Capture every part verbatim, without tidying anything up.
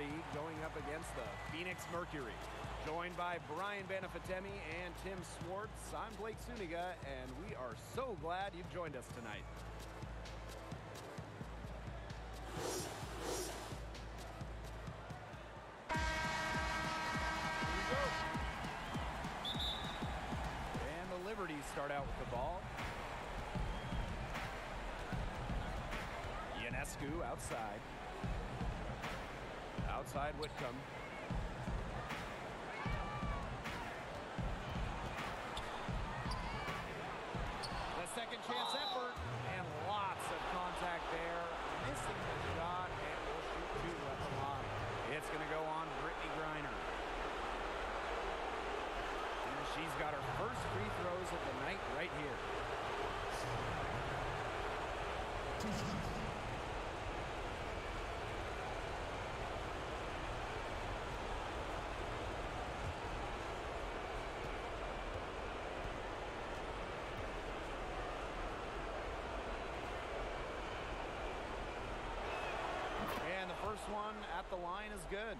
League going up against the Phoenix Mercury. Joined by Brian Banafitemi and Tim Swartz, I'm Blake Suniga, and we are so glad you've joined us tonight. And the Liberties start out with the ball. Ionescu outside. Outside Whitcomb. The second chance effort, and lots of contact there. Missing the shot, and will shoot two at the line. It's going to go on Brittney Griner. And she's got her first free throws of the night right here. And the first one at the line is good.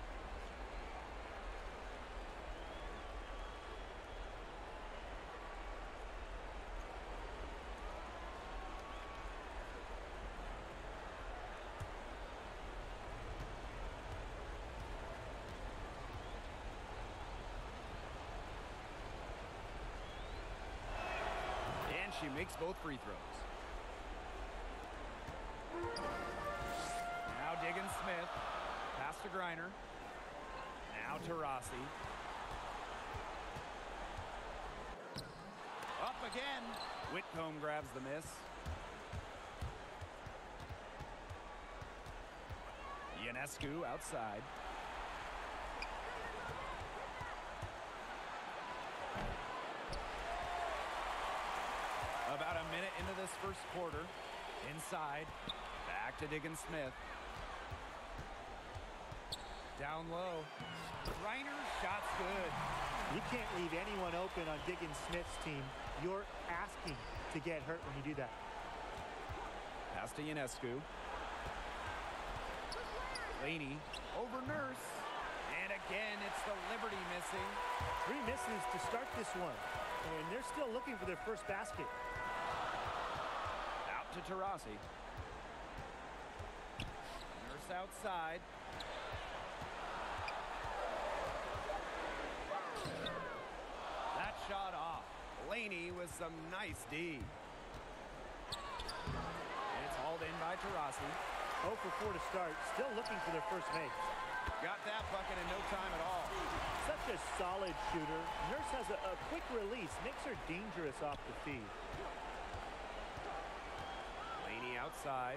And she makes both free throws. Now Diggins-Smith, pass to Griner. Now to Rossi. Up again. Whitcomb grabs the miss. Ionescu outside. About a minute into this first quarter. Inside. Back to Diggins-Smith. Down low. Griner's shot's good. You can't leave anyone open on Diggins-Smith's team. You're asking to get hurt when you do that. Pass to Ionescu. Laney over Nurse. And again, it's the Liberty missing. Three misses to start this one. And they're still looking for their first basket. Out to Taurasi. Nurse outside. That shot off. Laney with some nice D. It's hauled in by Taurasi. oh for four to start. Still looking for their first make. Got that bucket in no time at all. Such a solid shooter. Nurse has a, a quick release. Makes her dangerous off the feed. Laney outside.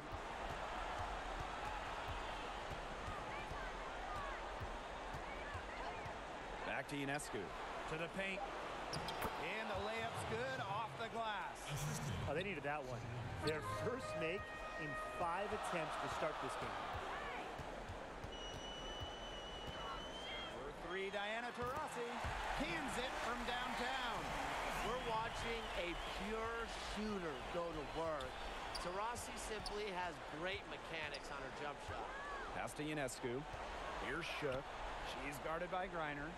Back to Ionescu. To the paint. And the layup's good off the glass. Oh, they needed that one. Their first make in five attempts to start this game. For three, Diana Taurasi cans it from downtown. We're watching a pure shooter go to work. Taurasi simply has great mechanics on her jump shot. Pass to Ionescu. Here's Shook. She's guarded by Griner.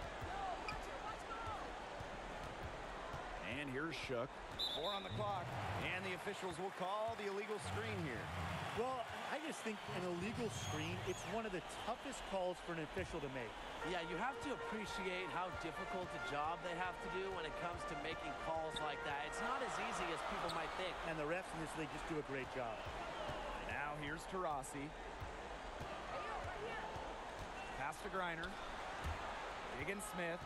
And here's Shook. Four on the clock. And the officials will call the illegal screen here. Well, I just think an illegal screen, it's one of the toughest calls for an official to make. Yeah, you have to appreciate how difficult a job they have to do when it comes to making calls like that. It's not as easy as people might think. And the refs in this league just do a great job. Now here's Taurasi. Pass to Griner. Diggins-Smith.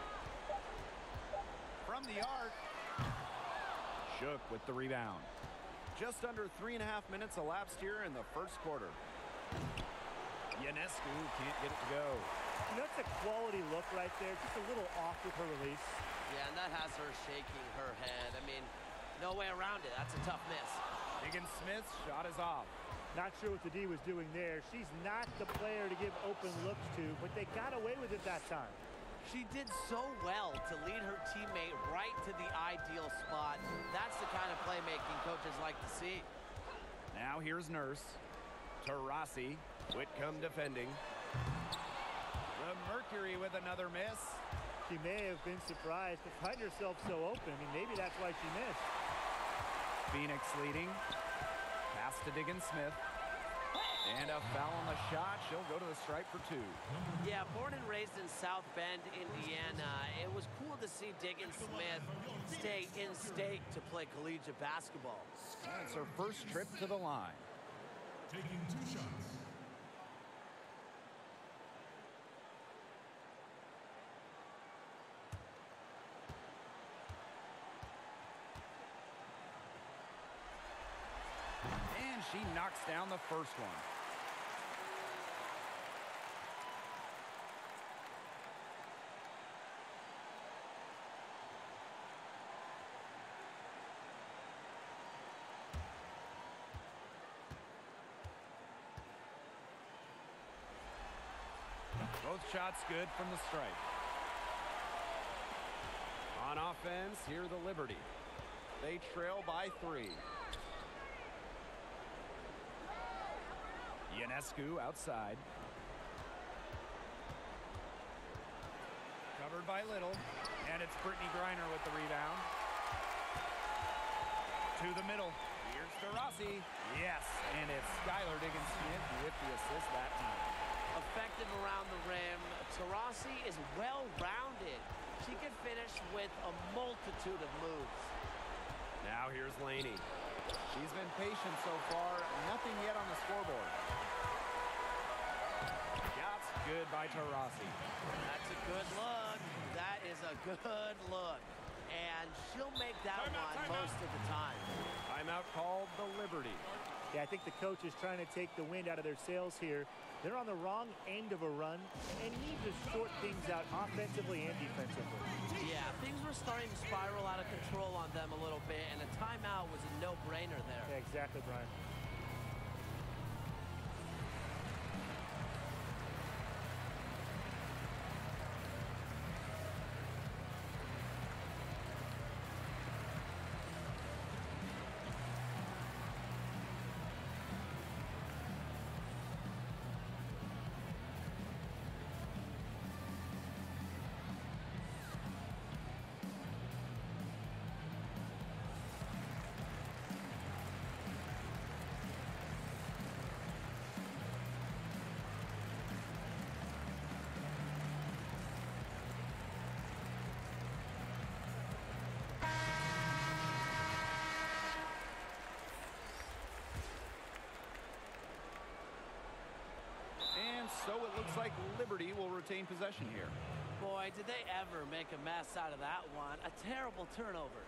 From the arc. Shook with the rebound. Just under three and a half minutes elapsed here in the first quarter. Ionescu can't get it to go. You know, that's a quality look right there. Just a little off with her release. Yeah, and that has her shaking her head. I mean, no way around it. That's a tough miss. Diggins-Smith's shot is off. Not sure what the D was doing there. She's not the player to give open looks to, but they got away with it that time. She did so well to lead her teammate right to the ideal spot. That's the kind of playmaking coaches like to see. Now here's Nurse. Taurasi. Whitcomb defending. The Mercury with another miss. She may have been surprised to find herself so open. I mean, maybe that's why she missed. Phoenix leading. Pass to Diggins Smith. And a foul on the shot. She'll go to the stripe for two. Yeah, born and raised in South Bend, Indiana, it was cool to see Diggins Smith stay in state to play collegiate basketball. That's her first trip to the line. Taking two shots. And she knocks down the first one. Both shots good from the stripe. On offense, here the Liberty. They trail by three. Ionescu outside. Covered by Little. And it's Brittany Griner with the rebound. To the middle. Here's Taurasi. Yes, and it's Skylar Diggins Smith with the assist that time. Effective around the rim. Taurasi is well-rounded. She can finish with a multitude of moves. Now here's Laney. She's been patient so far. Nothing yet on the scoreboard. Shots good by Taurasi. That's a good look. That is a good look. And she'll make that Time out, one time most out. of the time. Timeout called the Liberty. Yeah, I think the coach is trying to take the wind out of their sails here. They're on the wrong end of a run and need to sort things out offensively and defensively. Yeah, things were starting to spiral out of control on them a little bit, and a timeout was a no-brainer there. Yeah, exactly, Brian. So it looks like Liberty will retain possession here. Boy, did they ever make a mess out of that one. A terrible turnover.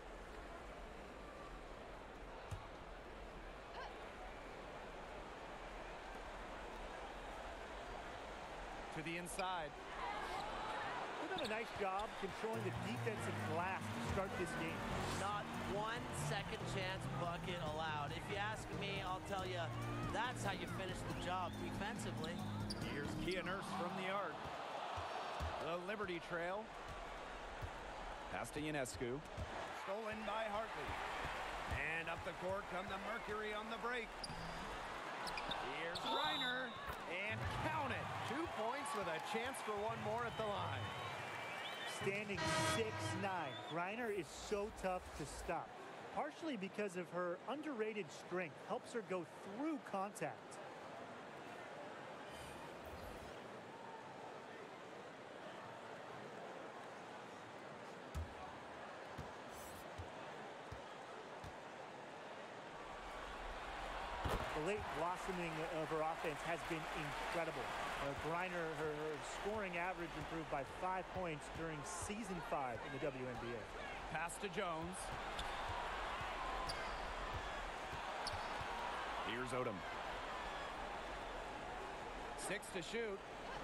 To the inside. They've done a nice job controlling the defensive glass to start this game. Not one second chance bucket allowed. If you ask me, I'll tell you, that's how you finish the job defensively. Here's Kia Nurse from the arc. The Liberty trail. Pass to Ionescu. Stolen by Hartley. And up the court come the Mercury on the break. Here's Griner. And count it. Two points with a chance for one more at the line. Standing six nine. Griner is so tough to stop. Partially because of her underrated strength. Helps her go through contact. The late blossoming of her offense has been incredible. Uh, Griner, her, her scoring average improved by five points during season five in the W N B A. Pass to Jones. Here's Odom. Six to shoot.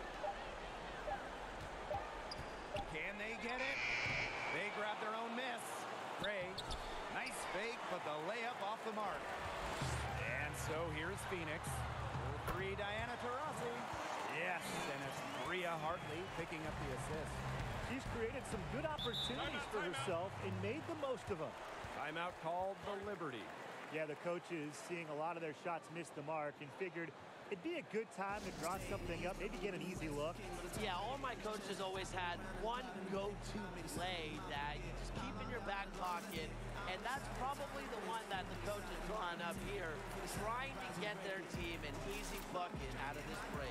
Can they get it? They grab their own miss. Gray, nice fake, but the layup off the mark. And so here's Phoenix. For three, Diana Taurasi. Yes, and it's Bria Hartley picking up the assist. She's created some good opportunities for herself and made the most of them. Timeout called the Liberty. Yeah, the coaches, seeing a lot of their shots miss the mark, and figured It'd be a good time to draw something up, maybe get an easy look. Yeah, all my coaches always had one go-to play that you just keep in your back pocket, and that's probably the one that the coach is drawing up here, trying to get their team an easy bucket out of this break.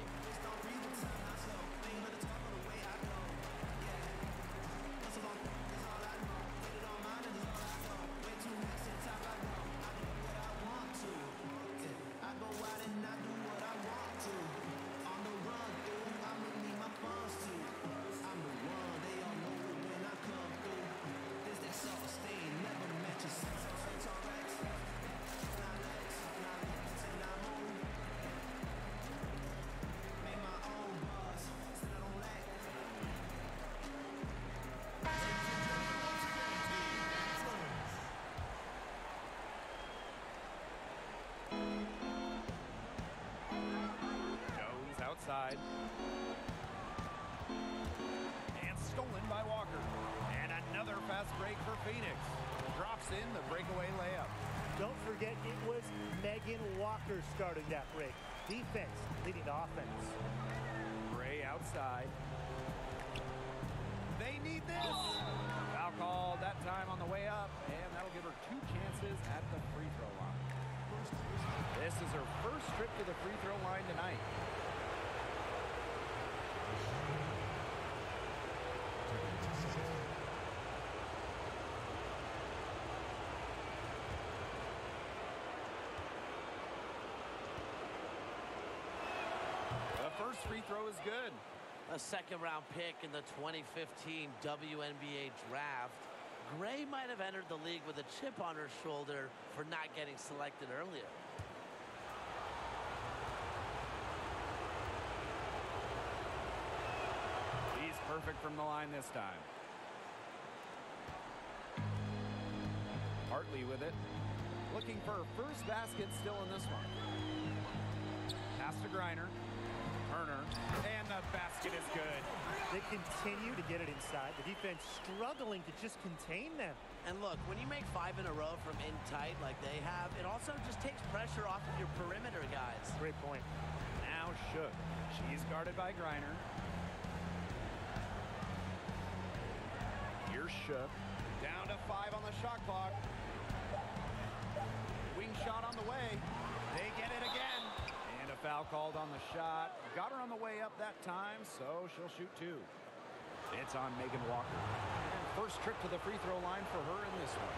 Outside. And stolen by Walker. And another fast break for Phoenix. Drops in the breakaway layup. Don't forget it was Megan Walker starting that break. Defense leading to offense. Gray outside. They need this. Foul called that time on the way up. And that'll give her two chances at the free throw line. This is her first trip to the free throw line tonight. First free throw is good. A second round pick in the twenty fifteen W N B A draft. Gray might have entered the league with a chip on her shoulder for not getting selected earlier. He's perfect from the line this time. Hartley with it. Looking for her first basket still in this one. Pass to Griner. Turner, and the basket is good. They continue to get it inside. The defense struggling to just contain them. And look, when you make five in a row from in tight like they have, it also just takes pressure off of your perimeter guys. Great point. Now Shook. She's guarded by Griner. Here's Shook. Down to five on the shot clock. Wing shot on the way. They get it again. And a foul called on the shot. Got her on the way up that time, so she'll shoot two. It's on Megan Walker. And first trip to the free throw line for her in this one.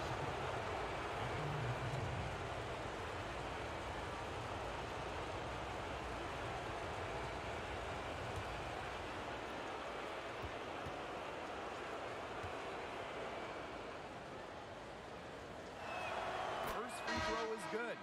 First free throw is good.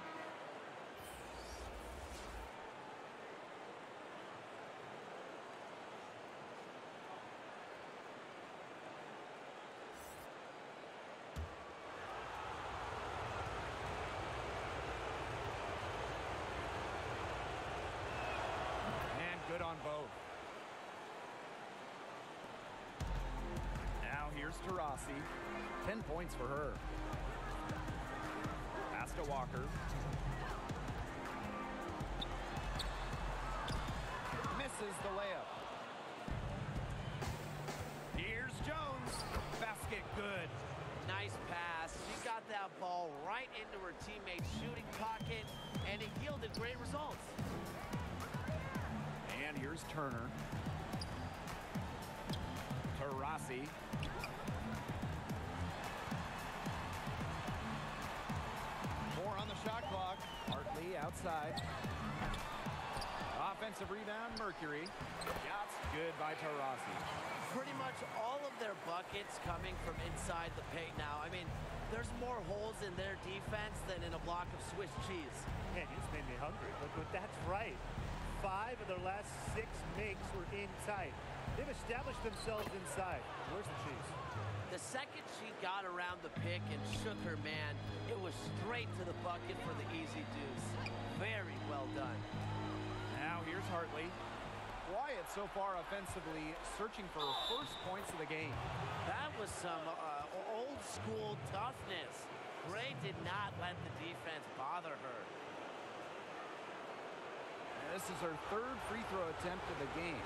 Good on both. Now here's Taurasi. Ten points for her. Pass to Walker. Misses the layup. Here's Jones. Basket good. Nice pass. She got that ball right into her teammate's shooting pocket, and it yielded great results. And here's Turner. Taurasi. More on the shot clock. Hartley outside. Offensive rebound, Mercury. Shots good by Taurasi. Pretty much all of their buckets coming from inside the paint now. I mean, there's more holes in their defense than in a block of Swiss cheese. Man, you just made me hungry. Look, what that's right. Five of their last six makes were in tight. They've established themselves inside. Where's the cheese? The second she got around the pick and shook her man, it was straight to the bucket for the easy deuce. Very well done. Now here's Hartley. Quiet so far offensively, searching for her first points of the game. That was some uh, old school toughness. Gray did not let the defense bother her. This is her third free throw attempt of the game.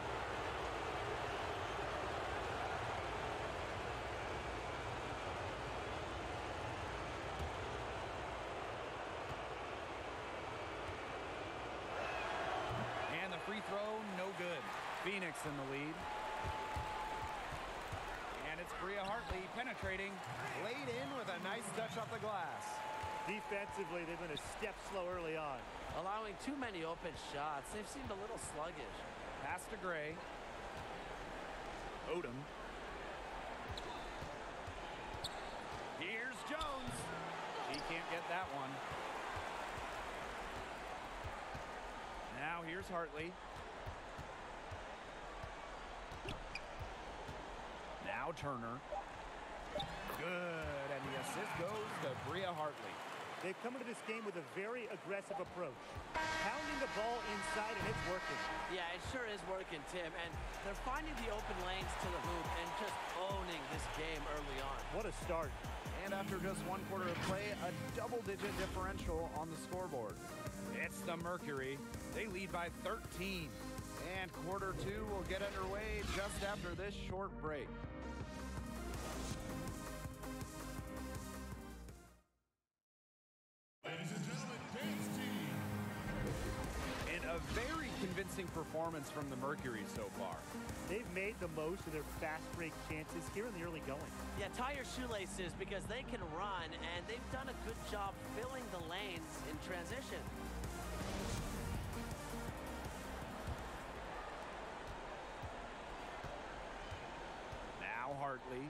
And the free throw, no good. Phoenix in the lead. And it's Bria Hartley penetrating, laid in with a nice touch off the glass. Defensively, they've been a step slow early on. Allowing too many open shots. They've seemed a little sluggish. Pass to Gray. Odom. Here's Jones. He can't get that one. Now here's Hartley. Now Turner. Good, and the assist goes to Bria Hartley. They've come into this game with a very aggressive approach. Pounding the ball inside, and it's working. Yeah, it sure is working, Tim. And they're finding the open lanes to the hoop and just owning this game early on. What a start. And after just one quarter of play, a double-digit differential on the scoreboard. It's the Mercury. They lead by thirteen. And quarter two will get underway just after this short break. Very convincing performance from the Mercury so far. They've made the most of their fast break chances here in the early going. Yeah, tie your shoelaces because they can run, and they've done a good job filling the lanes in transition. Now Hartley.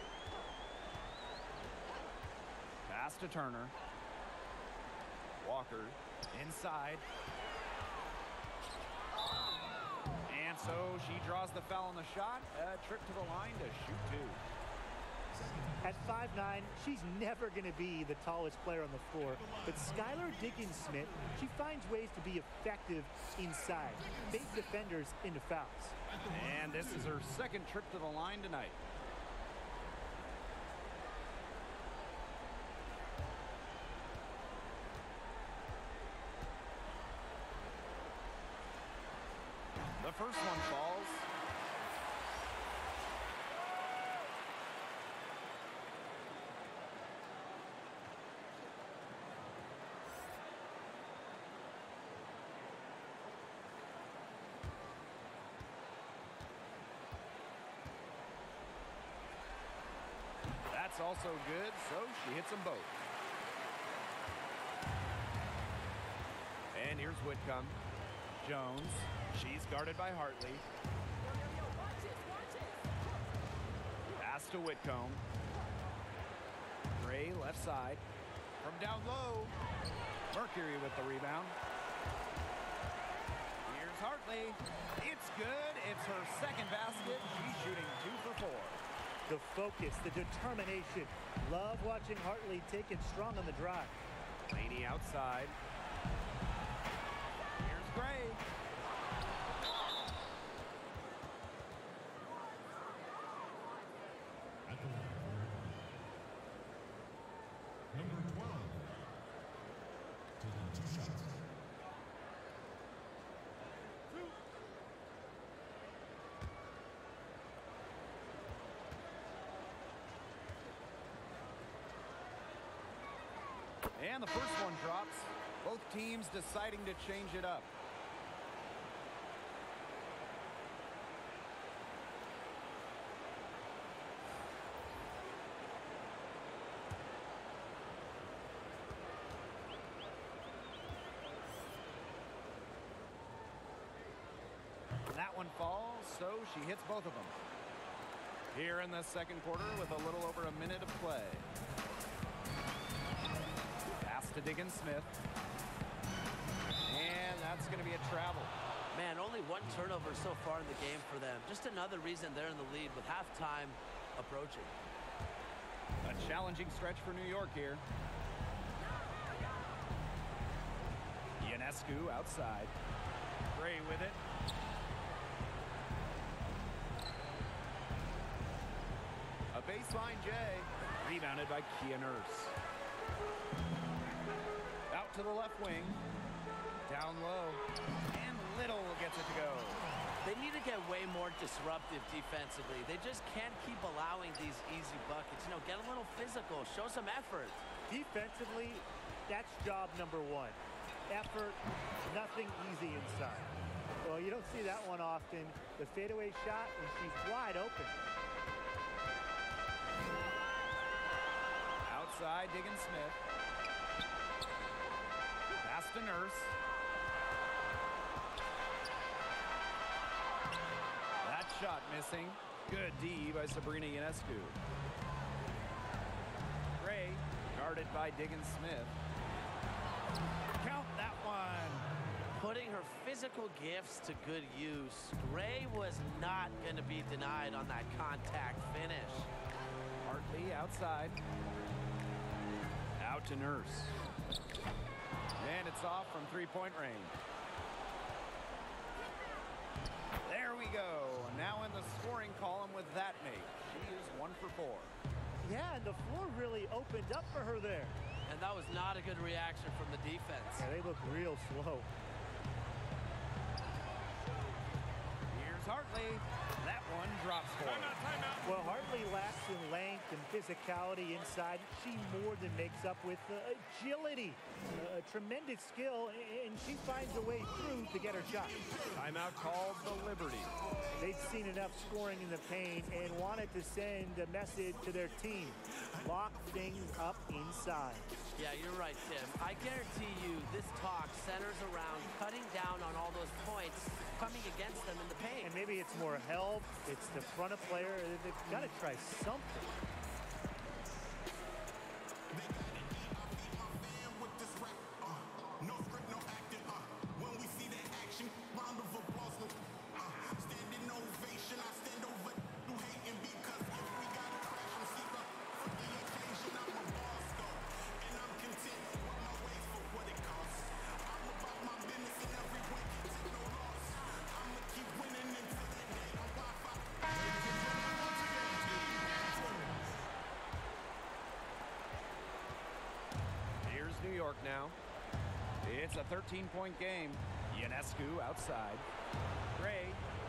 Pass to Turner. Walker inside. And so she draws the foul on the shot. A trip to the line to shoot two. At five nine, she's never going to be the tallest player on the floor. But Skylar Diggins-Smith, she finds ways to be effective inside. Big defenders into fouls. And this is her second trip to the line tonight. The first one falls. That's also good, so she hits them both. And here's Whitcomb. Jones. She's guarded by Hartley. Pass to Whitcomb. Gray left side. From down low. Mercury with the rebound. Here's Hartley. It's good. It's her second basket. She's shooting two for four. The focus, the determination. Love watching Hartley take it strong on the drive. Laney outside. Here's Gray. Number twelve, taking two shots. And the first one drops. Both teams deciding to change it up. That one falls, so she hits both of them. Here in the second quarter with a little over a minute of play. Pass to Diggins-Smith. And that's going to be a travel. Man, only one turnover so far in the game for them. Just another reason they're in the lead with halftime approaching. A challenging stretch for New York here. Ionescu outside. Gray with it. A baseline J. Rebounded by Kia Nurse. Out to the left wing. Down low. And Little gets it to go. They need to get way more disruptive defensively. They just can't keep allowing these easy buckets. You know, get a little physical, show some effort. Defensively, that's job number one. Effort, nothing easy inside. Well, you don't see that one often. The fadeaway shot, and she's wide open. Outside, Diggins Smith. Pass to Nurse. That shot missing. Good D by Sabrina Ionescu. Gray, guarded by Diggins Smith. Count that one. Putting her physical gifts to good use. Gray was not going to be denied on that contact finish. Hartley outside. Out to Nurse. And it's off from three-point range. There we go. Now in the scoring column with that make. She is one for four. Yeah, and the floor really opened up for her there. And that was not a good reaction from the defense. Yeah, they look real slow. Here's Hartley. That one drops for her. Well, Hartley lacks in length and physicality inside. She more than makes up with uh, agility, uh, a tremendous skill, and she finds a way through to get her shot. Timeout called the Liberty. They'd seen enough scoring in the paint and wanted to send a message to their team. Lock things up inside. Yeah, you're right, Tim. I guarantee you this talk centers around cutting down on all those points coming against them in the paint. And maybe it's more help, it's the front of player. They've got to try something. New York now. It's a thirteen-point game. Ionescu outside. Gray.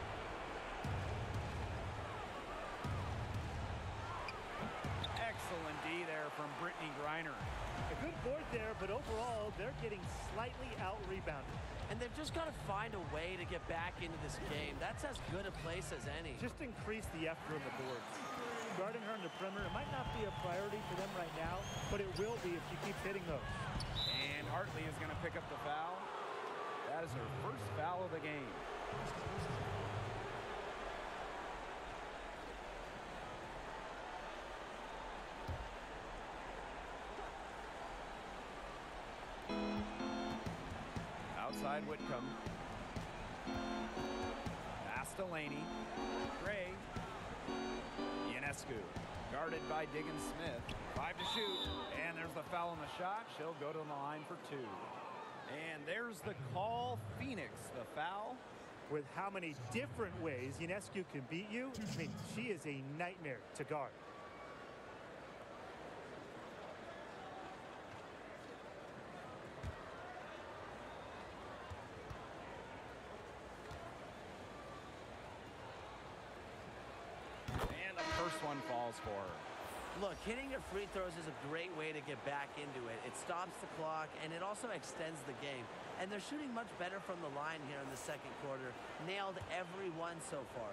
Excellent D there from Brittany Griner. A good board there, but overall, they're getting slightly out-rebounded. And they've just got to find a way to get back into this game. That's as good a place as any. Just increase the effort on the boards. Guarding her in the perimeter might not be a priority for them right now, but it will be if she keeps hitting those. And Hartley is going to pick up the foul. That is her first foul of the game. Outside Whitcomb. Pass to Laney. Gray. Ionescu. Guarded by Diggins Smith. Five to shoot. And there's the foul on the shot. She'll go to the line for two. And there's the call. Phoenix, the foul. With how many different ways Ionescu can beat you, I mean, she is a nightmare to guard. And the first one falls for her. Look, hitting your free throws is a great way to get back into it. It stops the clock, and it also extends the game. And they're shooting much better from the line here in the second quarter. Nailed every one so far.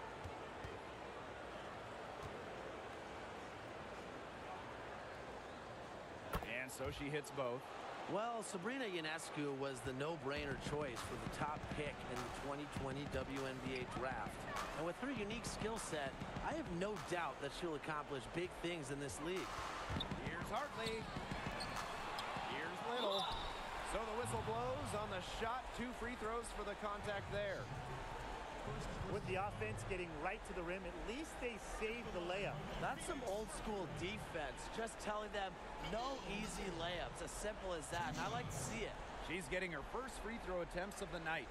And so she hits both. Well, Sabrina Ionescu was the no-brainer choice for the top pick in the twenty twenty W N B A draft. And with her unique skill set, I have no doubt that she'll accomplish big things in this league. Here's Hartley. Here's Little. So the whistle blows on the shot. Two free throws for the contact there. With the offense getting right to the rim, at least they saved the layup. That's some old-school defense, just telling them no easy layups, as simple as that, and I like to see it. She's getting her first free throw attempts of the night.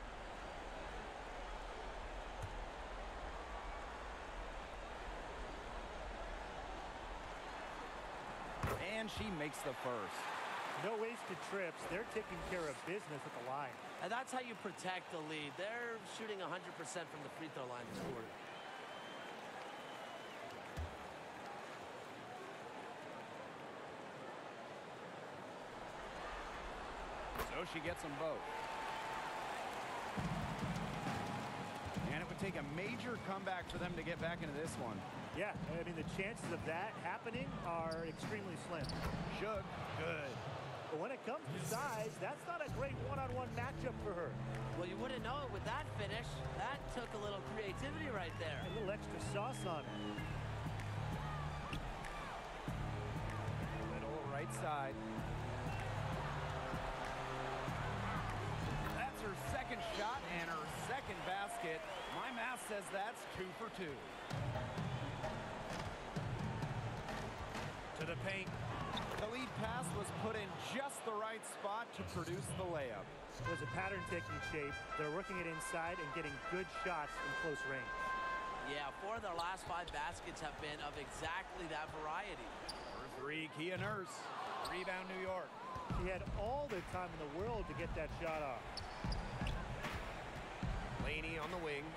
And she makes the first. No wasted trips. They're taking care of business at the line. And that's how you protect the lead. They're shooting one hundred percent from the free throw line this quarter. So she gets them both. And it would take a major comeback for them to get back into this one. Yeah, I mean, the chances of that happening are extremely slim. Should. Good. But when it comes to size, that's not a great one-on-one matchup for her. Well, you wouldn't know it with that finish. That took a little creativity right there. A little extra sauce on it. Middle right side. That's her second shot and her second basket. My math says that's two for two. To the paint. The lead pass was put in just the right spot to produce the layup. There's a pattern taking shape. They're working it inside and getting good shots from close range. Yeah, four of their last five baskets have been of exactly that variety. For three, Kia Nurse. Rebound, New York. She had all the time in the world to get that shot off. Laney on the wing.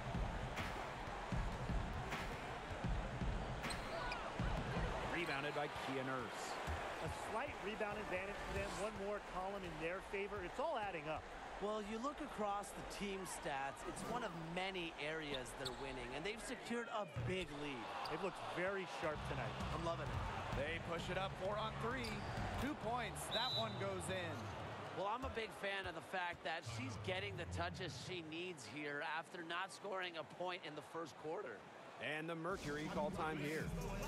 Rebounded by Kia Nurse. A slight rebound advantage for them. One more column in their favor. It's all adding up. Well, you look across the team stats, it's one of many areas they're winning, and they've secured a big lead. They've looked very sharp tonight. I'm loving it. They push it up four on three. Two points. That one goes in. Well, I'm a big fan of the fact that she's getting the touches she needs here after not scoring a point in the first quarter. And the Mercury call time here.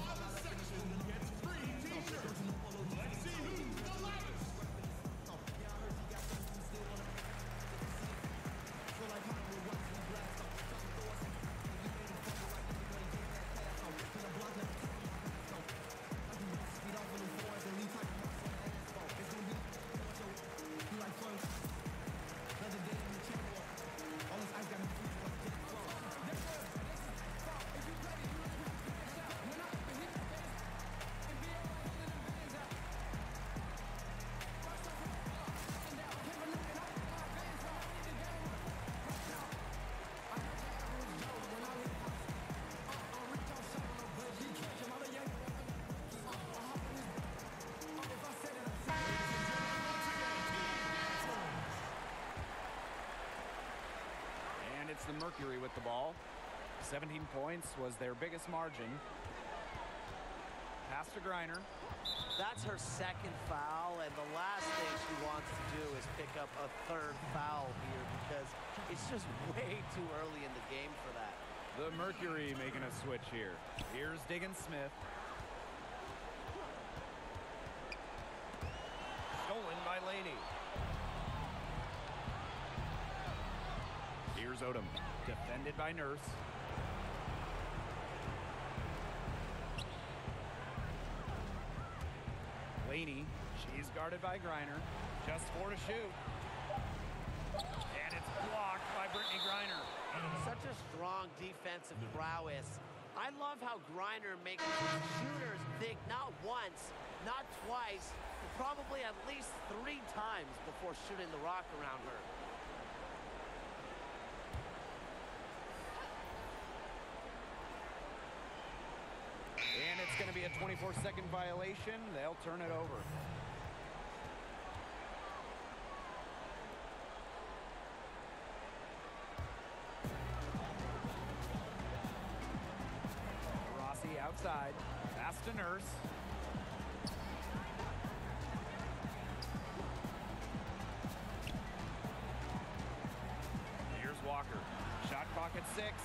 It's the Mercury with the ball. seventeen points was their biggest margin. Pass to Griner. That's her second foul, and the last thing she wants to do is pick up a third foul here because it's just way too early in the game for that. The Mercury making a switch here. Here's Diggins Smith. Stolen by Laney. Here's Odom, defended by Nurse. Laney, she's guarded by Griner. Just four to shoot. And it's blocked by Brittany Griner. Such a strong defensive prowess. I love how Griner makes shooters think not once, not twice, but probably at least three times before shooting the rock around her. And it's going to be a twenty-four second violation. They'll turn it over. Rossi outside. Pass to Nurse. Here's Walker. Shot clock at six.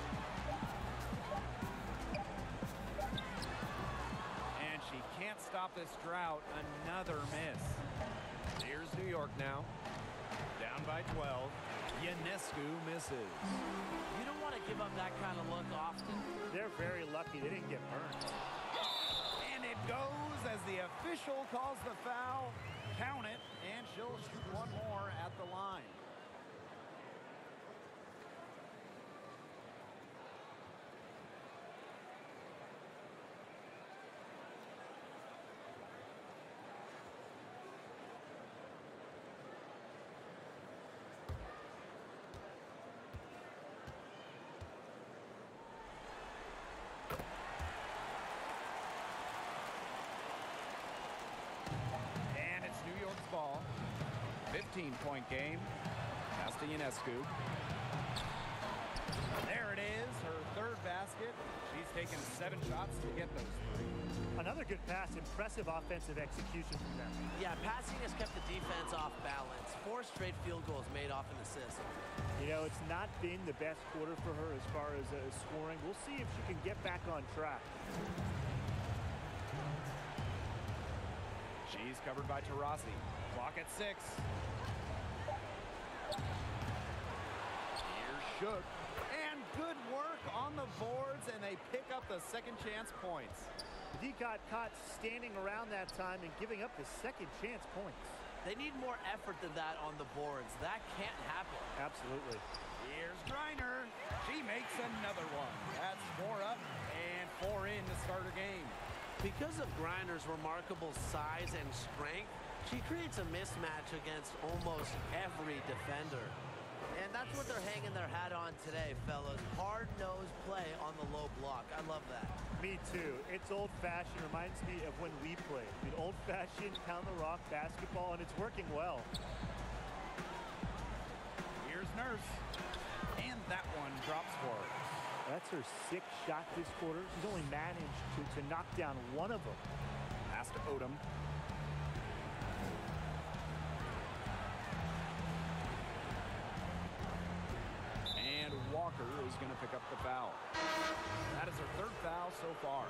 She can't stop this drought. Another miss. Here's New York now. Down by twelve. Ionescu misses. You don't want to give up that kind of look often. They're very lucky they didn't get burned. And it goes as the official calls the foul. Count it, and she'll shoot one more at the line. fifteen-point game. Castellanescu. There it is, her third basket. She's taken seven shots to get those three. Another good pass. Impressive offensive execution from them. Yeah, passing has kept the defense off balance. Four straight field goals made off an assist. You know, it's not been the best quarter for her as far as uh, scoring. We'll see if she can get back on track. She's covered by Taurasi. Clock at six. Here's Shook. And good work on the boards, and they pick up the second chance points. He got caught standing around that time and giving up the second chance points. They need more effort than that on the boards. That can't happen. Absolutely. Here's Griner. She makes another one. That's four up and four in to start her game. Because of Griner's remarkable size and strength, she creates a mismatch against almost every defender. And that's what they're hanging their hat on today, fellas. Hard-nosed play on the low block. I love that. Me too. It's old-fashioned. Reminds me of when we played. I mean, old-fashioned pound-the-rock basketball, and it's working well. Here's Nurse. And that one drops for her. That's her sixth shot this quarter. She's only managed to, to knock down one of them. Pass to Odom. And Walker is going to pick up the foul. That is her third foul so far.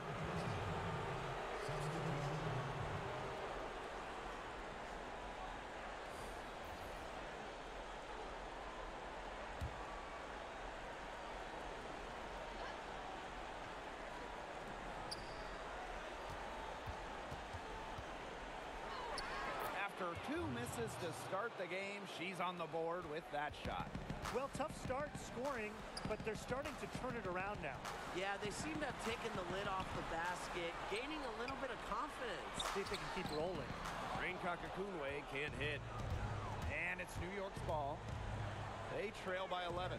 After two misses to start the game, she's on the board with that shot. Well, tough start scoring, but they're starting to turn it around now. Yeah, they seem to have taken the lid off the basket, gaining a little bit of confidence. See if they can keep rolling. Rain Kakakunwe can't hit. And it's New York's ball. They trail by eleven.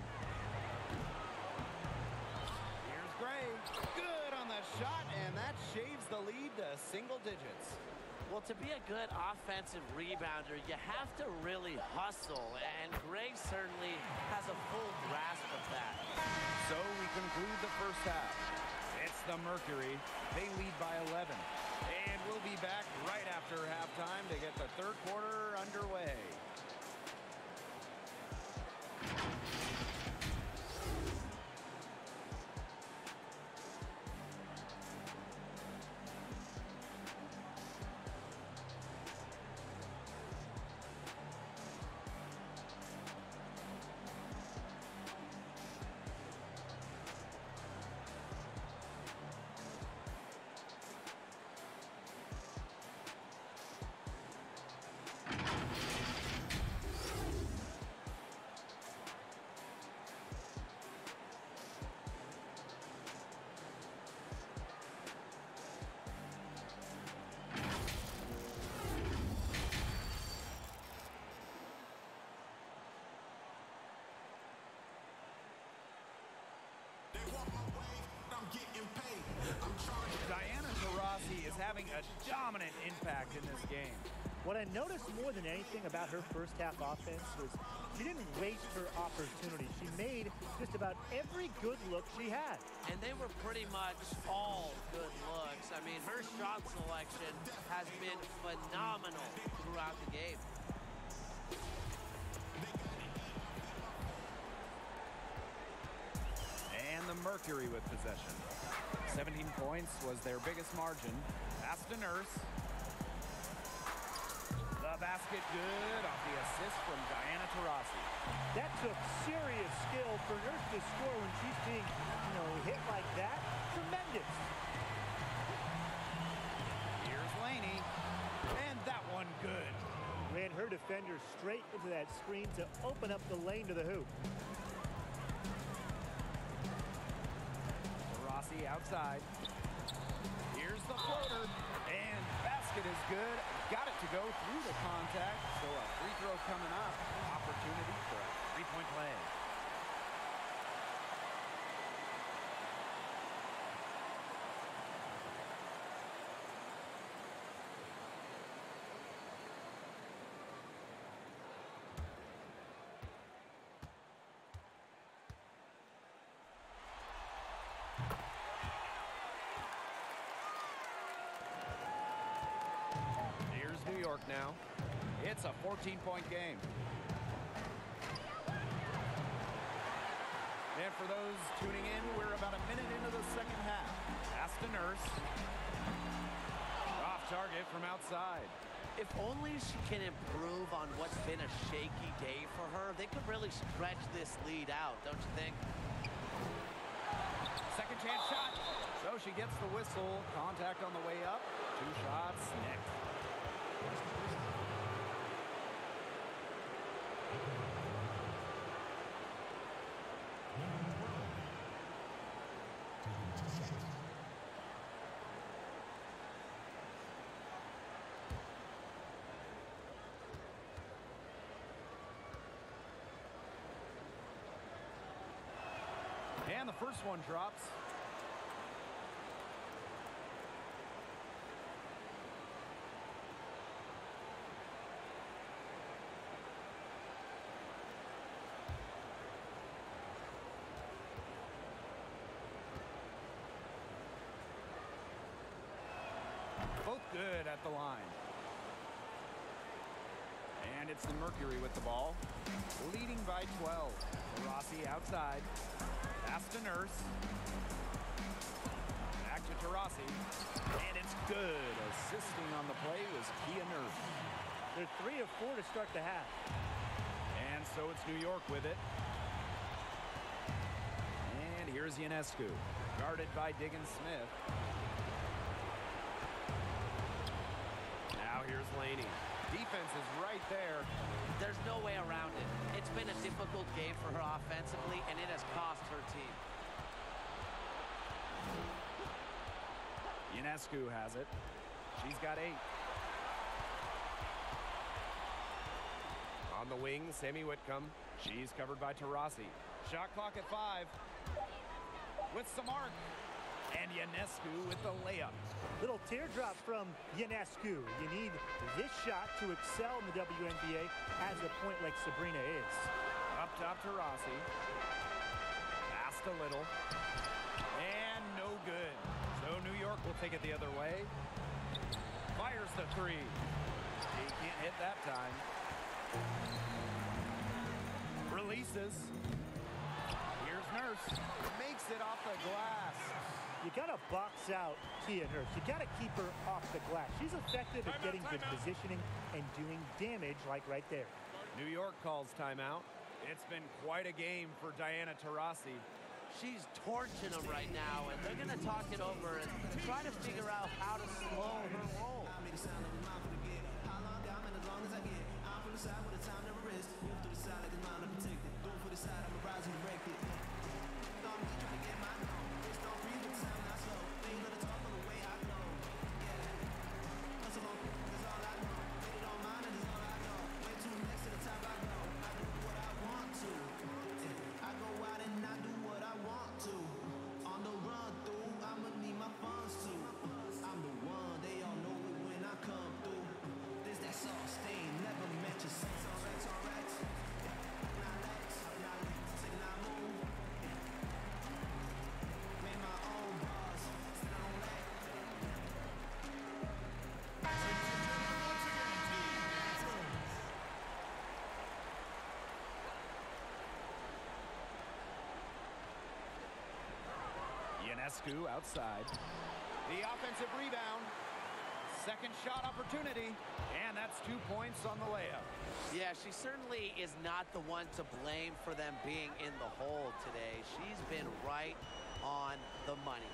Here's Gray. Good on the shot, and that shaves the lead to single digits. Well, to be a good offensive rebounder, you have to really hustle, and Gray certainly has a full grasp of that. So we conclude the first half. It's the Mercury. They lead by eleven. And we'll be back right after halftime to get the third quarter underway. Diana Taurasi is having a dominant impact in this game. What I noticed more than anything about her first half offense was she didn't waste her opportunity. She made just about every good look she had. And they were pretty much all good looks. I mean, her shot selection has been phenomenal throughout the game. And the Mercury with possession. seventeen points was their biggest margin. Pass to Nurse. The basket good off the assist from Diana Taurasi. That took serious skill for Nurse to score when she's being, you know, hit like that. Tremendous. Here's Laney. And that one good. Ran her defender straight into that screen to open up the lane to the hoop. Taurasi outside. Here's the floater. And basket is good. Got it to go through the contact. So a free throw coming up. Opportunity for a three-point play. York now. It's a fourteen-point game. And for those tuning in, we're about a minute into the second half. Pass to Nurse. Off target from outside. If only she can improve on what's been a shaky day for her, they could really stretch this lead out, don't you think? Second chance shot. So she gets the whistle. Contact on the way up. Two shots next. And the first one drops. Both good at the line. And it's the Mercury with the ball, leading by twelve. Rossi outside. Pass to Nurse. Back to Taurasi. And it's good. Assisting on the play was Kia Nurse. They're three of four to start the half. And so it's New York with it. And here's Ionescu, guarded by Diggins Smith. Now here's Laney. Defense is right there. There's no way around it. It's been a difficult game for her offensively, and it has cost her team. Ionescu has it. She's got eight. On the wing, Sammy Whitcomb. She's covered by Taurasi. Shot clock at five. With some arc. And Ionescu with the layup. Little teardrop from Ionescu. You need this shot to excel in the W N B A as a point like Sabrina is. Up top to Rossi. Passed a little. And no good. So New York will take it the other way. Fires the three. He can't hit that time. Releases. Here's Nurse. Makes it off the glass. You got to box out Kia Nurse. You got to keep her off the glass. She's effective at getting good positioning and doing damage like right there. New York calls timeout. It's been quite a game for Diana Taurasi. She's torching them right now, and they're going to talk it over and try to figure out how to slow her roll. Ionescu outside. The offensive rebound. Second shot opportunity. And that's two points on the layup. Yeah, she certainly is not the one to blame for them being in the hole today. She's been right on the money.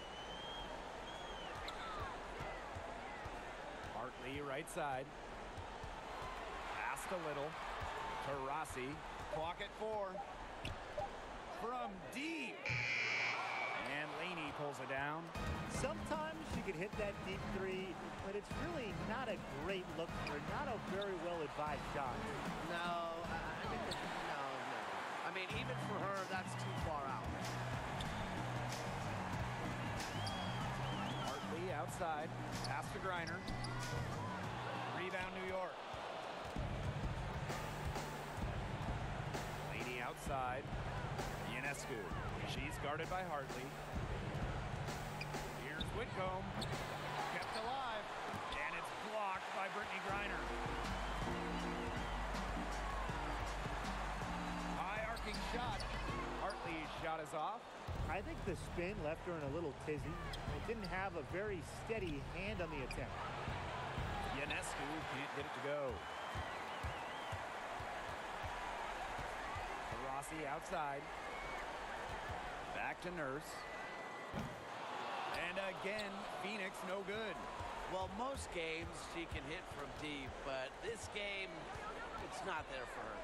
Hartley right side. Passed a little. Taurasi. Clock at four. From deep. And Laney pulls it down. Sometimes you could hit that deep three, but it's really not a great look for her. Not a very well-advised shot. No, I mean, no, no. I mean, even for her, that's too far out. Hartley outside. Pass to Griner. Rebound New York. Laney outside. Ionescu. She's guarded by Hartley. Here's Whitcomb. Kept alive. And it's blocked by Brittany Griner. I think the spin left her in a little tizzy. It didn't have a very steady hand on the attempt. Ionescu can't get it to go. Rossi outside. Back to Nurse. And again, Phoenix no good. Well, most games she can hit from deep, but this game, it's not there for her.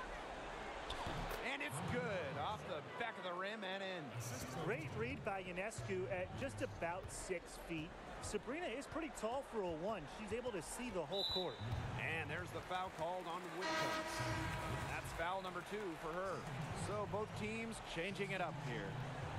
And it's good off the back of the rim and in. Great read by Ionescu at just about six feet. Sabrina is pretty tall for a one. She's able to see the whole court. And there's the foul called on Woodcoats. That's foul number two for her. So both teams changing it up here.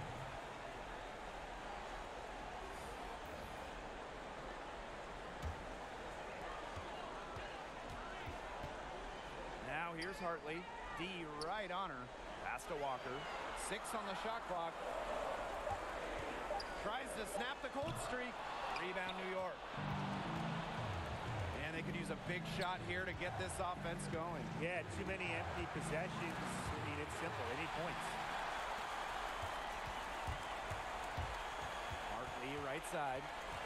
Now here's Hartley. D right on her. Pass to Walker. Six on the shot clock. Tries to snap the cold streak. Rebound New York. And they could use a big shot here to get this offense going. Yeah, too many empty possessions. I mean, it's simple. They need points. Hartley right side.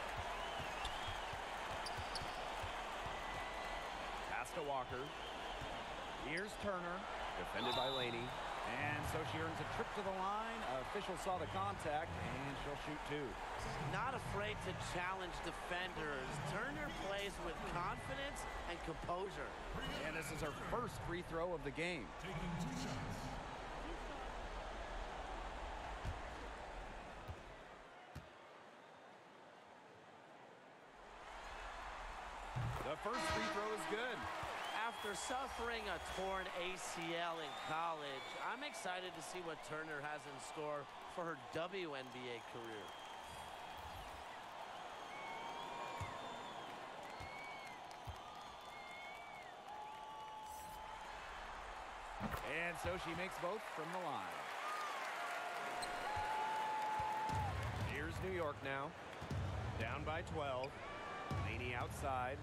Pass to Walker. Here's Turner. Defended by Laney. And so she earns a trip to the line. Official saw the contact, and she'll shoot two. Not afraid to challenge defenders. Turner plays with confidence and composure. And this is her first free throw of the game. Taking two shots. The first free throw is good. After suffering a torn A C L in college, I'm excited to see what Turner has in store for her W N B A career. And so she makes both from the line. Here's New York now. Down by twelve. Laney outside.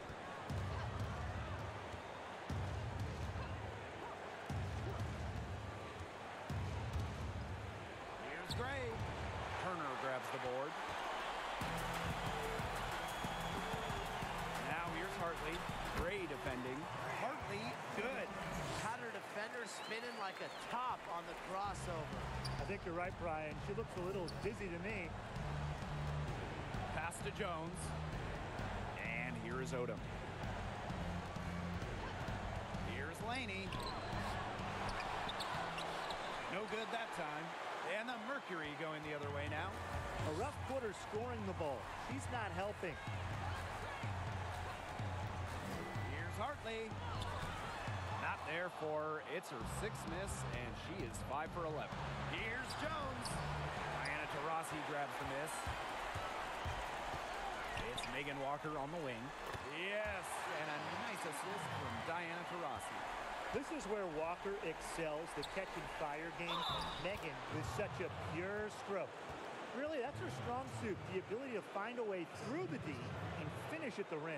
Here's Gray. Turner grabs the board. Now here's Hartley. Gray defending. Hartley, good. Had her defender spinning like a top on the crossover. I think you're right, Brian. She looks a little dizzy to me. Pass to Jones. And here is Odom. Here's Laney. No good that time. And the Mercury going the other way now. A rough quarter scoring the ball. She's not helping. Here's Hartley. Not there for her. It's her sixth miss, and she is five for eleven. Here's Jones. Diana Taurasi grabs the miss. It's Megan Walker on the wing. Yes, and a nice assist from Diana Taurasi. This is where Walker excels, the catch and fire game. Megan with such a pure stroke. Really, that's her strong suit, the ability to find a way through the D and finish at the rim.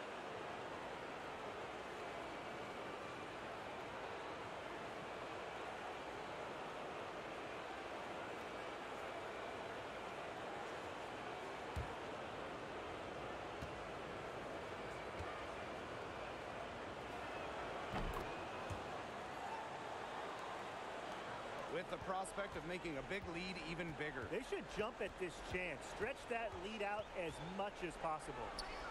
With the prospect of making a big lead even bigger. They should jump at this chance. Stretch that lead out as much as possible.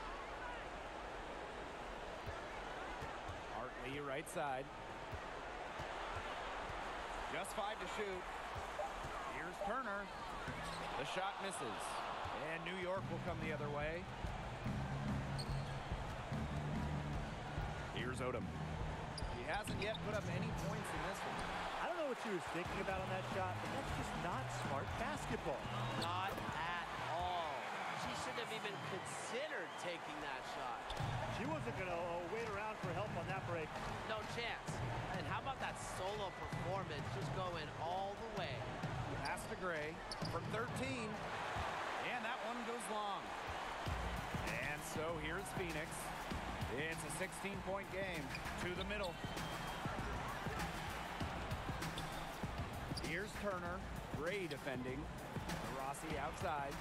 Hartley right side. Just five to shoot. Here's Turner. The shot misses. And New York will come the other way. Here's Odom. He hasn't yet put up any points in this one. I don't know what she was thinking about on that shot, but that's just not smart basketball. Not at all. She shouldn't have even considered taking that shot. She wasn't going to uh, wait around for help on that break. No chance. And how about that solo performance just going all the way? Pass to Gray from thirteen. And that one goes long. And so here's Phoenix. It's a sixteen point game. To the middle. Here's Turner. Gray defending. Taurasi outside.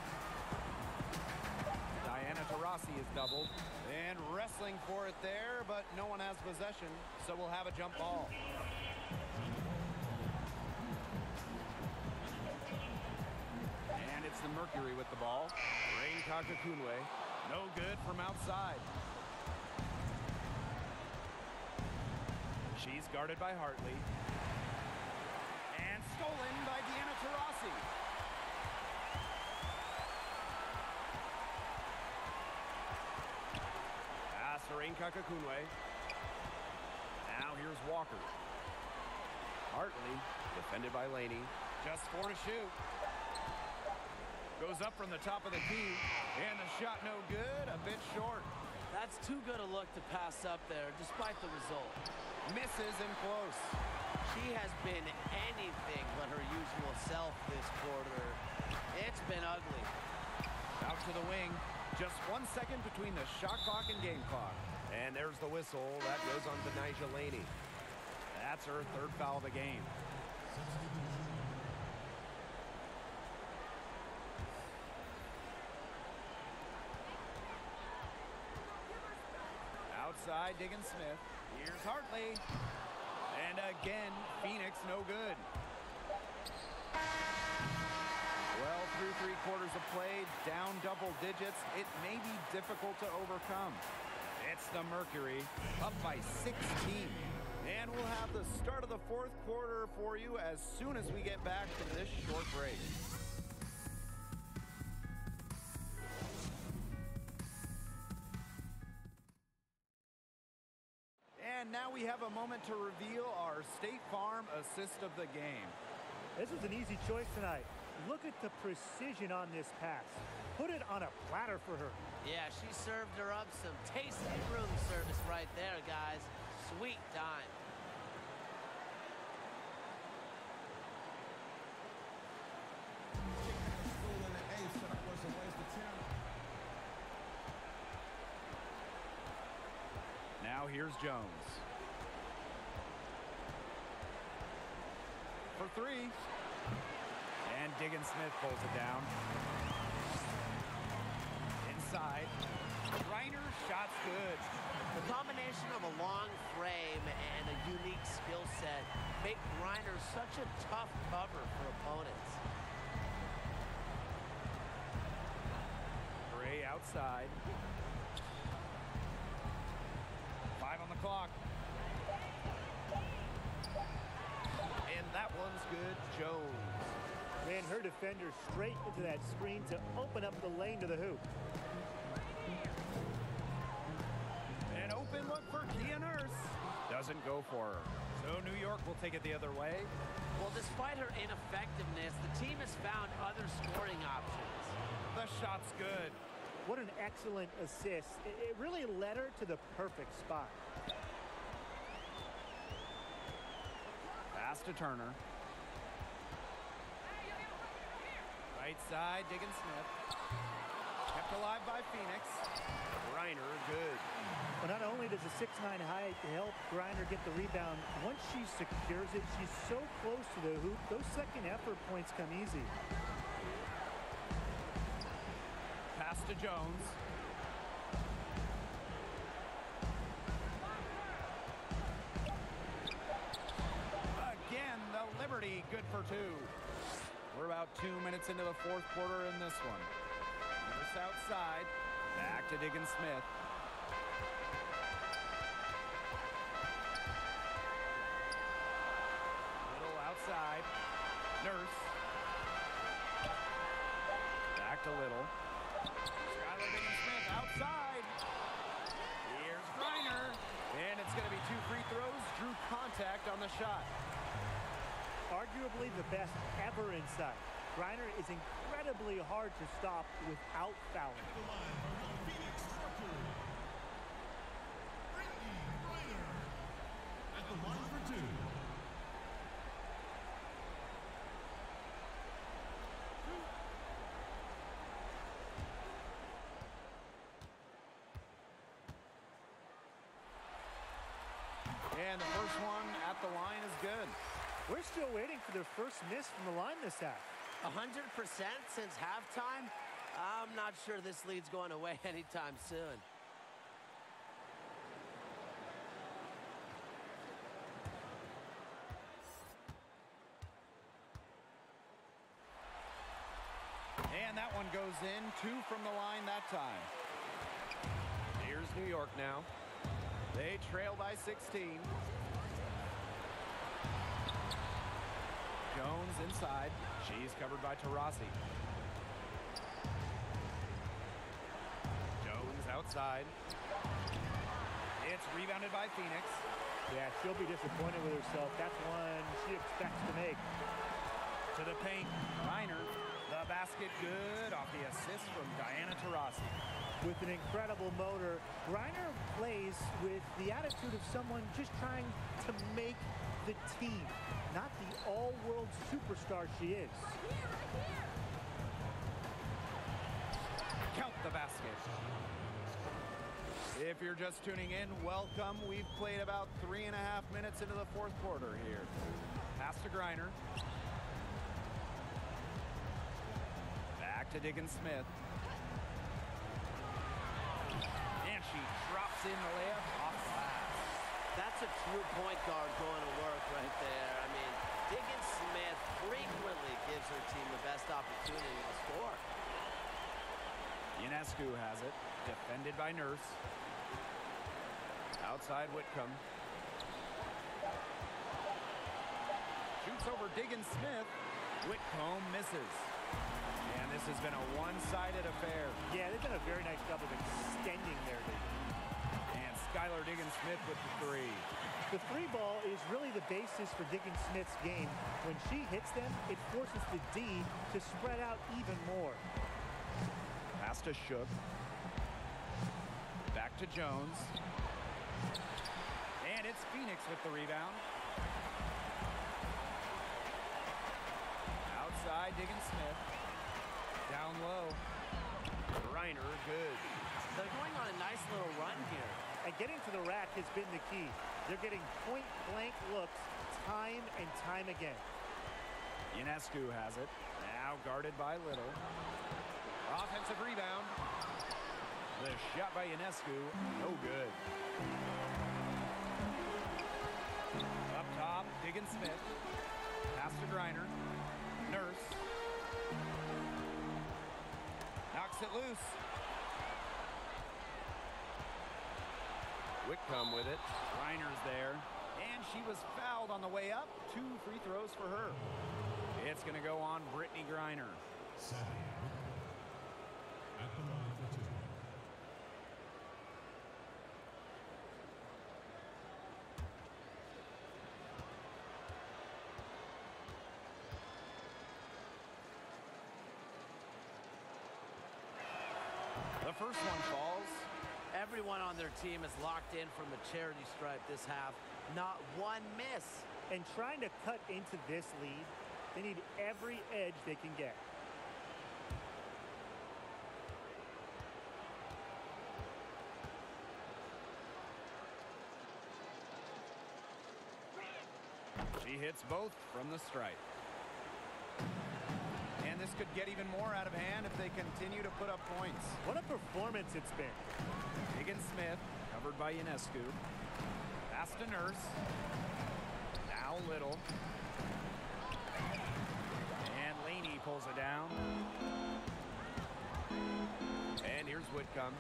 Diana Taurasi is doubled. And wrestling for it there, but no one has possession, so we'll have a jump ball. And it's the Mercury with the ball. Rain Kakakunwe. No good from outside. She's guarded by Hartley. And stolen by Diana Taurasi. Pass to Rain Kakakunwe. Now here's Walker. Hartley, defended by Laney. Just four to shoot. Goes up from the top of the key. And the shot no good, a bit short. That's too good a look to pass up there, despite the result. Misses and close. She has been anything but her usual self this quarter. It's been ugly. Out to the wing. Just one second between the shot clock and game clock. And there's the whistle. That goes on to Nyjah Laney. That's her third foul of the game. Outside, Diggins Smith. Here's Hartley. And again, Phoenix no good. Well, through three quarters of play, down double digits, it may be difficult to overcome. It's the Mercury, up by sixteen. And we'll have the start of the fourth quarter for you as soon as we get back from this short break. And now we have a moment to reveal our State Farm assist of the game. This was an easy choice tonight. Look at the precision on this pass. Put it on a platter for her. Yeah, she served her up some tasty room service right there, guys. Sweet time. Now here's Jones. For three. And Diggins Smith pulls it down. Inside. Reiner's shot's good. The combination of a long frame and a unique skill set make Reiner such a tough cover for opponents. Gray outside. Five on the clock. And that one's good. Jones. Ran her defender straight into that screen to open up the lane to the hoop. An open look for Kia Nurse. Doesn't go for her. So New York will take it the other way. Well, despite her ineffectiveness, the team has found other scoring options. The shot's good. What an excellent assist. It really led her to the perfect spot. Pass to Turner. Right side, Diggins Smith. Kept alive by Phoenix. Reiner, good. Well, not only does a six nine height help Reiner get the rebound, once she secures it, she's so close to the hoop, those second effort points come easy. Pass to Jones. Again, the Liberty, good for two. We're about two minutes into the fourth quarter in this one. Nurse outside. Back to Diggins Smith. Little outside. Nurse. Back to Little. Skylar Diggins Smith outside. Here's Reiner. And it's going to be two free throws. Drew contact on the shot. Arguably the best ever inside. Reiner is incredibly hard to stop without fouling. At the line for two. And the first one at the line is good. We're still waiting for their first miss from the line this half. one hundred percent since halftime? I'm not sure this lead's going away anytime soon. And that one goes in, two from the line that time. Here's New York now. They trail by sixteen. Jones inside. She's covered by Taurasi. Jones outside. It's rebounded by Phoenix. Yeah, she'll be disappointed with herself. That's one she expects to make. To the paint, Reiner. The basket good off the assist from Diana Taurasi. With an incredible motor, Reiner plays with the attitude of someone just trying to make the team, not the all-world superstar she is. Count the basket. If you're just tuning in, welcome. We've played about three and a half minutes into the fourth quarter here. Pass to Griner. Back to Diggins-Smith. And she drops in the layup off glass. That's a true point guard going to work right there. I mean, Diggins-Smith frequently gives her team the best opportunity to score. Ionescu has it. Defended by Nurse. Outside Whitcomb. Shoots over Diggins-Smith. Whitcomb misses. And this has been a one-sided affair. Yeah, they've done a very nice job of extending their lead. And Skylar Diggins-Smith with the three. The three ball is really the basis for Diggins-Smith's game. When she hits them, it forces the D to spread out even more. Pass to Shook. Back to Jones. And it's Phoenix with the rebound. Outside Diggins-Smith. Down low. Reiner, good. They're going on a nice little run here. And getting to the rack has been the key. They're getting point-blank looks time and time again. Ionescu has it. Now guarded by Little. Offensive rebound. The shot by Ionescu, no good. Up top, Diggins-Smith. Pass to Griner. Nurse. Knocks it loose. Whitcomb with it. Reiner's there. And she was fouled on the way up. Two free throws for her. It's going to go on Brittney Griner. Sadie Whitcomb at the line for two. The first one falls. Everyone on their team is locked in from the charity stripe this half. Not one miss. And trying to cut into this lead, they need every edge they can get. She hits both from the stripe. And this could get even more out of hand if they continue to put up points. What a performance it's been. Diggins-Smith, covered by Ionescu. Pass to Nurse. Now Little. And Laney pulls it down. And here's Whitcomb.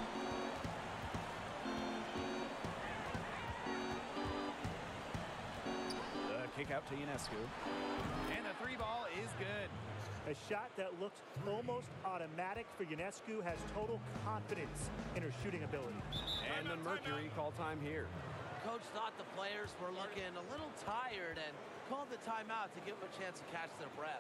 The kick out to Ionescu. And the three ball is good. A shot that looks almost automatic for Ionescu has total confidence in her shooting ability. And the Mercury call time here. Coach thought the players were looking a little tired and called the timeout to give them a chance to catch their breath.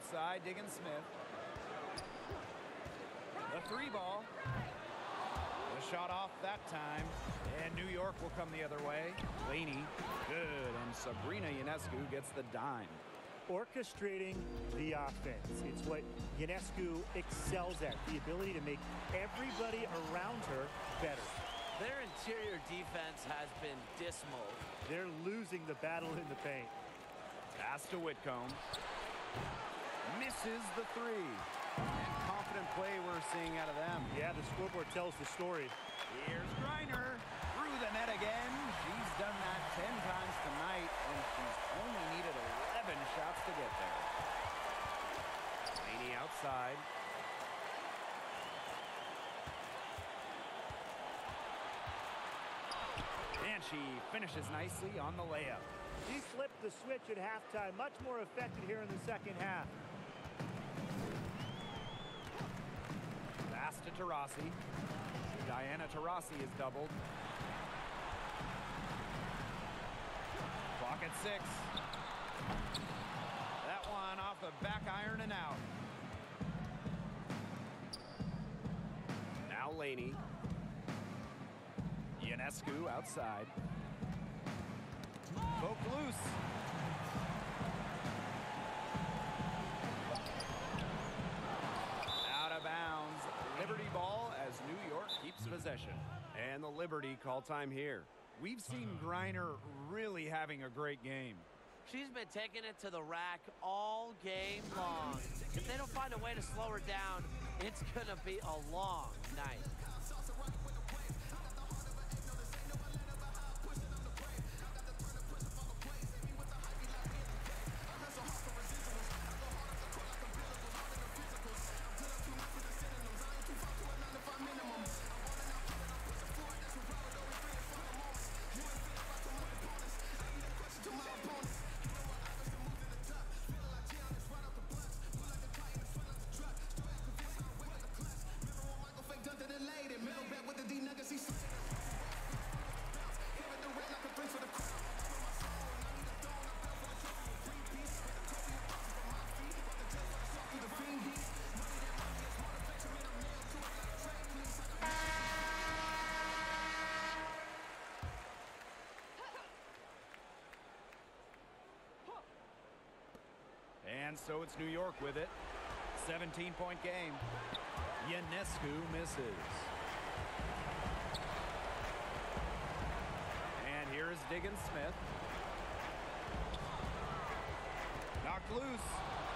side, Diggins Smith. The three ball. The shot off that time. And New York will come the other way. Laney, good. And Sabrina Ionescu gets the dime. Orchestrating the offense. It's what Ionescu excels at. The ability to make everybody around her better. Their interior defense has been dismal. They're losing the battle in the paint. Pass to Whitcomb. Misses the three. And confident play we're seeing out of them. Yeah, the scoreboard tells the story. Here's Griner. Through the net again. She's done that ten times tonight, and she's only needed eleven shots to get there. Laney outside. And she finishes nicely on the layup. She flipped the switch at halftime. Much more effective here in the second half. Pass to Taurasi. Diana Taurasi is doubled. Clock at six. That one off the back iron and out. Now Laney. Ionescu outside. Poke loose. Out of bounds. Liberty ball as New York keeps possession. And the Liberty call time here. We've seen Griner really having a great game. She's been taking it to the rack all game long. If they don't find a way to slow her down, it's going to be a long night. And so it's New York with it. seventeen point game. Ionescu misses. And here is Diggins Smith. Knocked loose.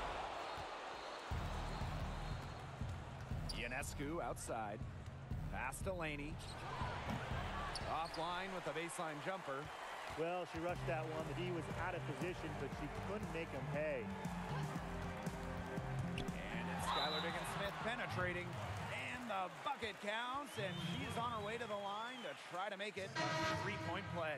Ionescu outside. Pass to Laney. Offline with a baseline jumper. Well, she rushed that one. The D was out of position, but she couldn't make him pay. And it's Skylar Diggins Smith penetrating. And the bucket counts, and she's on her way to the line to try to make it a three-point play.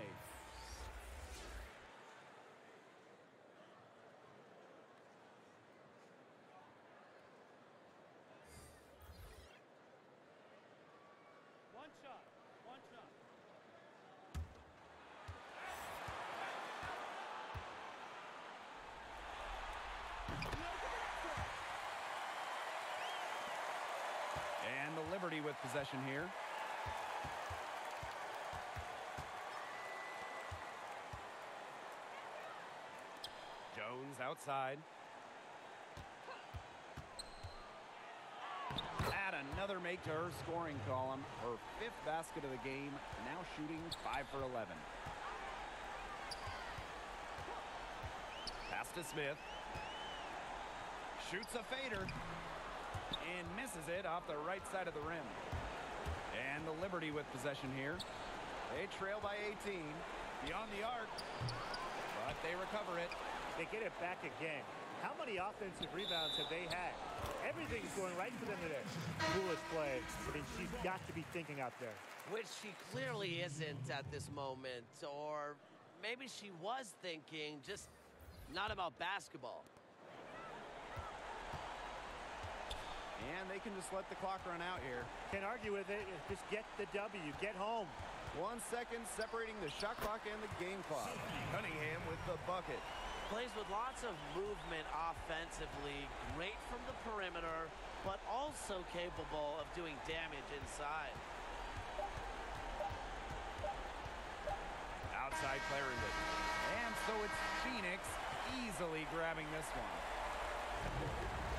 One shot. One shot. And the Liberty with possession here. Jones outside. Add another make to her scoring column. Her fifth basket of the game, now shooting five for eleven. Pass to Smith. Shoots a fader. And misses it off the right side of the rim. And the Liberty with possession here. They trail by eighteen. Beyond the arc. But they recover it. They get it back again. How many offensive rebounds have they had? Everything's going right for them today. Foolish play. I mean, she's got to be thinking out there. Which she clearly isn't at this moment. Or maybe she was thinking, just not about basketball. And they can just let the clock run out here. Can't argue with it. Just get the W. Get home. One second separating the shot clock and the game clock. Cunningham with the bucket. Plays with lots of movement offensively, great from the perimeter, but also capable of doing damage inside. Outside Clarendon. And so it's Phoenix easily grabbing this one.